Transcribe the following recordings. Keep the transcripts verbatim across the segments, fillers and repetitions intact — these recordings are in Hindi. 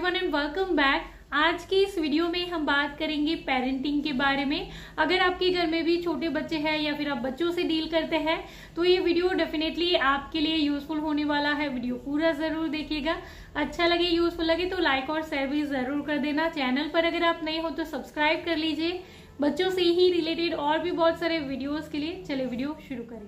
Everyone and welcome back. आज की इस वीडियो में हम बात करेंगे पेरेंटिंग के बारे में। अगर आपके घर में भी छोटे बच्चे हैं या फिर आप बच्चों से डील करते हैं तो ये वीडियो डेफिनेटली आपके लिए यूजफुल होने वाला है। वीडियो पूरा जरूर देखिएगा। अच्छा लगे, यूजफुल लगे तो लाइक और शेयर भी जरूर कर देना। चैनल पर अगर आप नए हो तो सब्सक्राइब कर लीजिए। बच्चों से ही रिलेटेड और भी बहुत सारे वीडियोस के लिए चलिए वीडियो शुरू करें।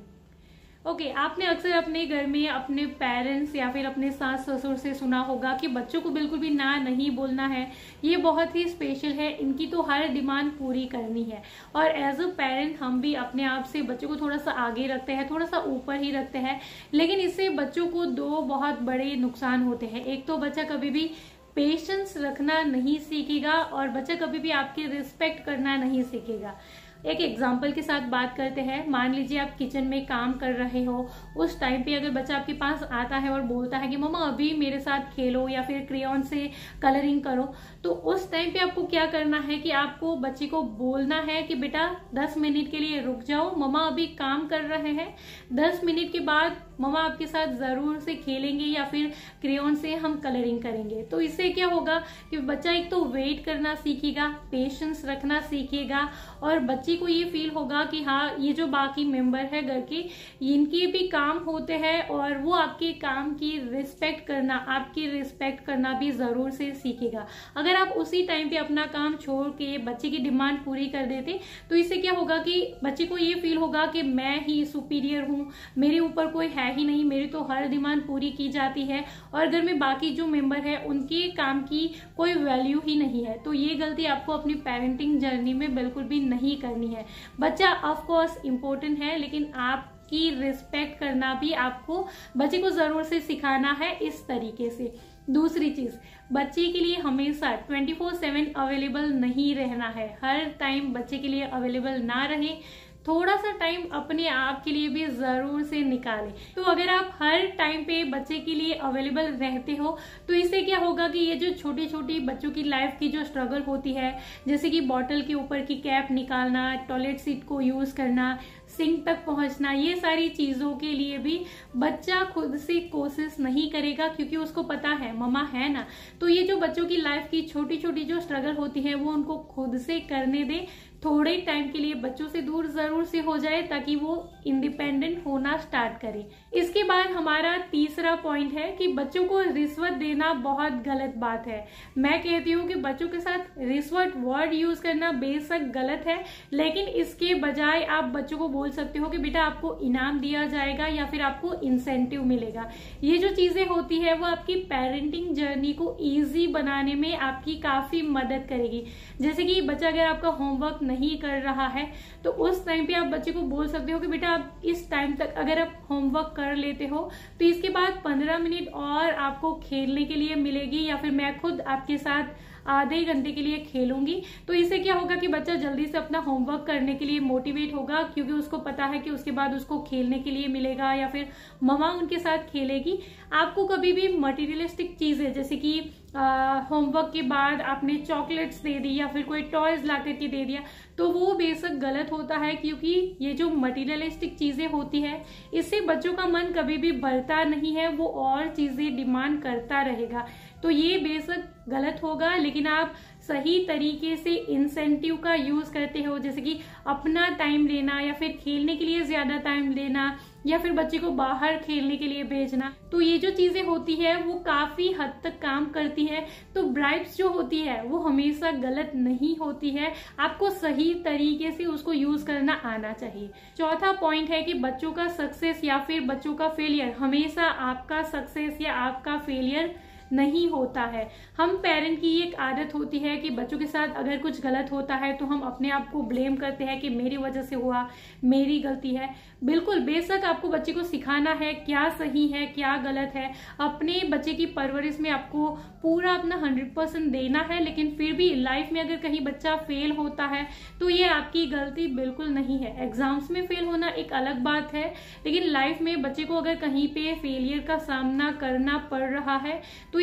ओके okay, आपने अक्सर अपने घर में अपने पेरेंट्स या फिर अपने सास ससुर से सुना होगा कि बच्चों को बिल्कुल भी ना नहीं बोलना है, ये बहुत ही स्पेशल है, इनकी तो हर डिमांड पूरी करनी है। और एज अ पेरेंट हम भी अपने आप से बच्चों को थोड़ा सा आगे रखते हैं, थोड़ा सा ऊपर ही रखते हैं, लेकिन इससे बच्चों को दो बहुत बड़े नुकसान होते हैं। एक तो बच्चा कभी भी पेशेंस रखना नहीं सीखेगा और बच्चा कभी भी आपकी रिस्पेक्ट करना नहीं सीखेगा। एक एग्जाम्पल के साथ बात करते हैं। मान लीजिए आप किचन में काम कर रहे हो, उस टाइम पे अगर बच्चा आपके पास आता है और बोलता है कि मम्मा अभी मेरे साथ खेलो या फिर क्रेयॉन से कलरिंग करो, तो उस टाइम पे आपको क्या करना है कि आपको बच्चे को बोलना है कि बेटा दस मिनट के लिए रुक जाओ, मम्मा अभी काम कर रहे हैं, दस मिनट के बाद मम्मा आपके साथ जरूर से खेलेंगे या फिर क्रेयॉन से हम कलरिंग करेंगे। तो इससे क्या होगा कि बच्चा एक तो वेट करना सीखेगा, पेशेंस रखना सीखेगा और बच्चे को ये फील होगा कि हाँ ये जो बाकी मेंबर है घर के, इनके भी काम होते हैं और वो आपके काम की रिस्पेक्ट करना, आपकी रिस्पेक्ट करना भी जरूर से सीखेगा। अगर आप उसी टाइम पे अपना काम छोड़ के बच्चे की डिमांड पूरी कर देते तो इससे क्या होगा कि बच्चे को ये फील होगा कि मैं ही सुपीरियर हूँ, मेरे ऊपर कोई है ही नहीं, मेरी तो हर डिमांड पूरी की जाती है और घर में बाकी जो मेंबर है उनके काम की कोई वैल्यू ही नहीं है। तो ये गलती आपको अपनी पेरेंटिंग जर्नी में बिल्कुल भी नहीं करनी है। बच्चा ऑफ कोर्स इम्पोर्टेंट है, लेकिन आपकी रिस्पेक्ट करना भी आपको बच्चे को जरूर से सिखाना है इस तरीके से। दूसरी चीज, बच्चे के लिए हमेशा ट्वेंटी फोर सेवन अवेलेबल नहीं रहना है। हर टाइम बच्चे के लिए अवेलेबल ना रहे, थोड़ा सा टाइम अपने आप के लिए भी जरूर से निकालें। तो अगर आप हर टाइम पे बच्चे के लिए अवेलेबल रहते हो तो इससे क्या होगा कि ये जो छोटी छोटी बच्चों की लाइफ की जो स्ट्रगल होती है, जैसे कि बॉटल के ऊपर की कैप निकालना, टॉयलेट सीट को यूज करना, सिंक तक पहुंचना, ये सारी चीजों के लिए भी बच्चा खुद से कोशिश नहीं करेगा क्योंकि उसको पता है मम्मा है ना। तो ये जो बच्चों की लाइफ की छोटी छोटी जो स्ट्रगल होती है वो उनको खुद से करने दे। थोड़े टाइम के लिए बच्चों से दूर जरूर से हो जाए ताकि वो इंडिपेंडेंट होना स्टार्ट करे। इसके बाद हमारा तीसरा पॉइंट है कि बच्चों को रिश्वत देना बहुत गलत बात है। मैं कहती हूँ कि बच्चों के साथ रिश्वत वर्ड यूज करना बेशक गलत है, लेकिन इसके बजाय आप बच्चों को बोल सकते हो कि बेटा आपको इनाम दिया जाएगा या फिर आपको इंसेंटिव मिलेगा। ये जो चीजें होती है वो आपकी पेरेंटिंग जर्नी को ईजी बनाने में आपकी काफी मदद करेगी। जैसे कि बच्चा अगर आपका होमवर्क नहीं कर रहा है तो उस टाइम पे आप बच्चे को बोल सकते हो कि बेटा आप इस टाइम तक अगर आप होमवर्क कर लेते हो तो इसके बाद पंद्रह मिनट और आपको खेलने के लिए मिलेगी या फिर मैं खुद आपके साथ आधे घंटे के लिए खेलूंगी। तो इससे क्या होगा कि बच्चा जल्दी से अपना होमवर्क करने के लिए मोटिवेट होगा क्योंकि उसको पता है कि उसके बाद उसको खेलने के लिए मिलेगा या फिर मम्मा उनके साथ खेलेगी। आपको कभी भी मटेरियलिस्टिक चीजें जैसे कि होमवर्क के बाद आपने चॉकलेट्स दे दी या फिर कोई टॉयज ला करके दे दिया तो वो बेशक गलत होता है, क्योंकि ये जो मटेरियलिस्टिक चीजें होती है इससे बच्चों का मन कभी भी भरता नहीं है, वो और चीजें डिमांड करता रहेगा। तो ये बेशक गलत होगा, लेकिन आप सही तरीके से इंसेंटिव का यूज करते हो, जैसे कि अपना टाइम लेना या फिर खेलने के लिए ज्यादा टाइम लेना या फिर बच्चे को बाहर खेलने के लिए भेजना। तो ये जो चीजें होती है वो काफी हद तक काम करती है। तो ब्राइब्स जो होती है वो हमेशा गलत नहीं होती है, आपको सही तरीके से उसको यूज करना आना चाहिए। चौथा पॉइंट है कि बच्चों का सक्सेस या फिर बच्चों का फेलियर हमेशा आपका सक्सेस या आपका फेलियर नहीं होता है। हम पेरेंट की एक आदत होती है कि बच्चों के साथ अगर कुछ गलत होता है तो हम अपने आप को ब्लेम करते हैं कि मेरी वजह से हुआ, मेरी गलती है। बिल्कुल बेशक आपको बच्चे को सिखाना है क्या सही है क्या गलत है, अपने बच्चे की परवरिश में आपको पूरा अपना हंड्रेड परसेंट देना है, लेकिन फिर भी लाइफ में अगर कहीं बच्चा फेल होता है तो ये आपकी गलती बिल्कुल नहीं है। एग्जाम्स में फेल होना एक अलग बात है, लेकिन लाइफ में बच्चे को अगर कहीं पे फेलियर का सामना करना पड़ रहा है तो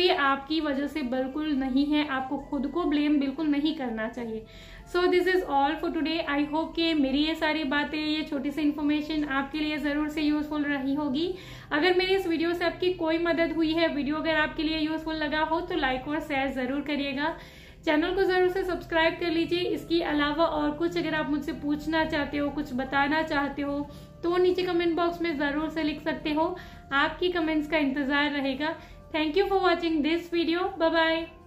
ये आपकी वजह से बिल्कुल नहीं है, आपको खुद को ब्लेम बिल्कुल नहीं करना चाहिए। So this is all for today. I hope कि मेरी ये सारी बातें, ये छोटी सी इन्फॉर्मेशन आपके लिए जरूर से यूजफुल रही होगी। अगर मेरी इस वीडियो से आपकी कोई मदद हुई है, वीडियो अगर आपके लिए यूजफुल लगा हो तो लाइक और शेयर जरूर करिएगा। चैनल को जरूर से सब्सक्राइब कर लीजिए। इसके अलावा और कुछ अगर आप मुझसे पूछना चाहते हो, कुछ बताना चाहते हो तो नीचे कमेंट बॉक्स में जरूर से लिख सकते हो। आपकी कमेंट्स का इंतजार रहेगा। Thank you for watching this video. Bye bye.